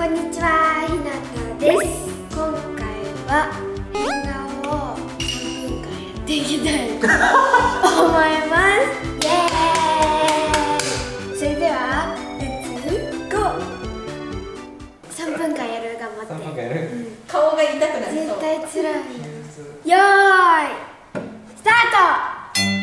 こんにちは、ひなたです。今回は変顔を3分間やっていきたいと思います。イエーイ。それではレッツゴー。3分間やる。頑張って。 3分間やる、 顔が痛くなる。 絶対つらいよ。よーいスタート。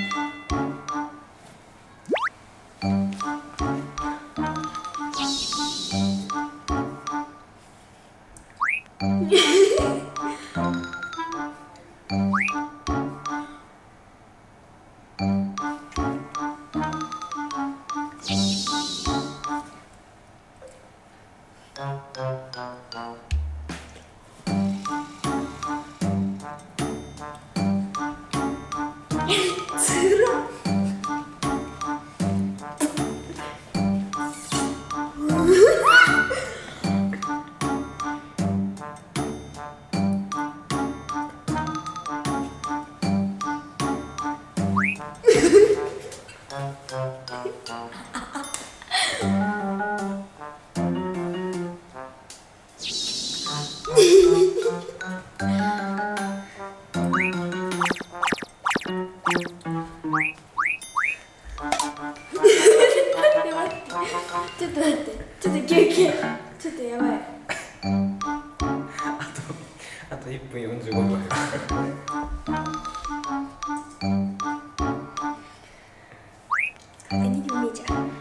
つらっ。ちょっと待って、ちょっと休憩、ちょっとやばい。 あと1分45秒。 2秒見えちゃう。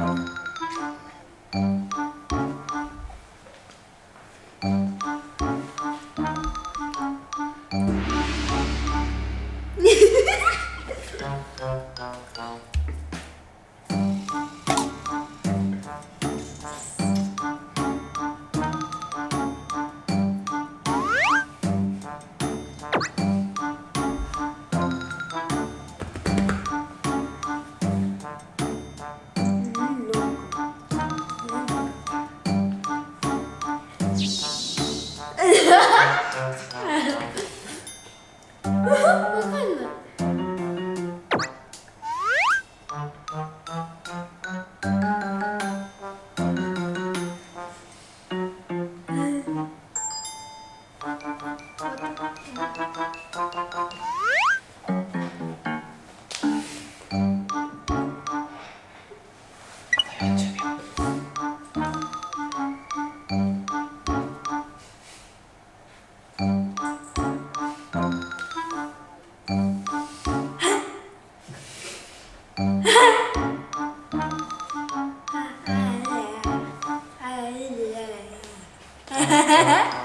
わかんない。Ha ha ha.